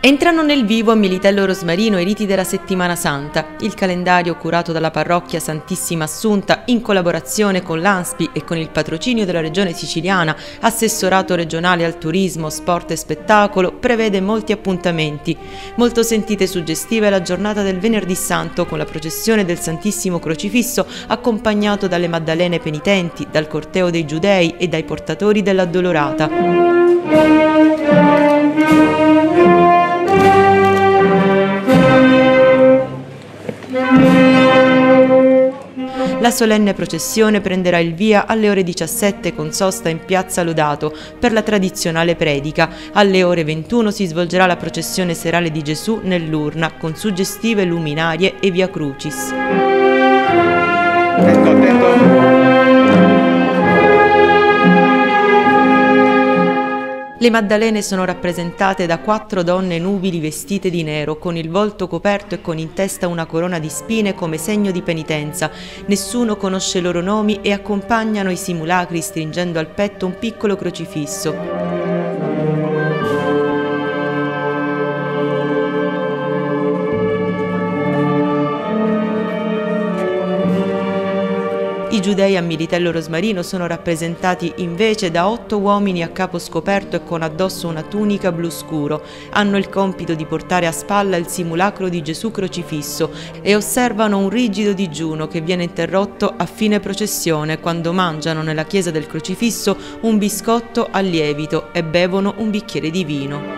Entrano nel vivo a Militello Rosmarino i riti della Settimana Santa. Il calendario curato dalla parrocchia Santissima Assunta in collaborazione con l'ANSPI e con il patrocinio della Regione Siciliana, Assessorato regionale al turismo, sport e spettacolo, prevede molti appuntamenti. Molto sentita e suggestiva è la giornata del Venerdì Santo con la processione del Santissimo Crocifisso accompagnato dalle Maddalene penitenti, dal corteo dei Giudei e dai portatori dell'Addolorata. La solenne processione prenderà il via alle ore 17 con sosta in Piazza Lodato per la tradizionale predica. Alle ore 21 si svolgerà la processione serale di Gesù nell'urna con suggestive luminarie e via Crucis. Le Maddalene sono rappresentate da 4 donne nubili vestite di nero, con il volto coperto e con in testa una corona di spine come segno di penitenza. Nessuno conosce i loro nomi e accompagnano i simulacri stringendo al petto un piccolo crocifisso. I Giudei a Militello Rosmarino sono rappresentati invece da 8 uomini a capo scoperto e con addosso una tunica blu scuro. Hanno il compito di portare a spalla il simulacro di Gesù crocifisso e osservano un rigido digiuno che viene interrotto a fine processione quando mangiano nella chiesa del crocifisso un biscotto al lievito e bevono un bicchiere di vino.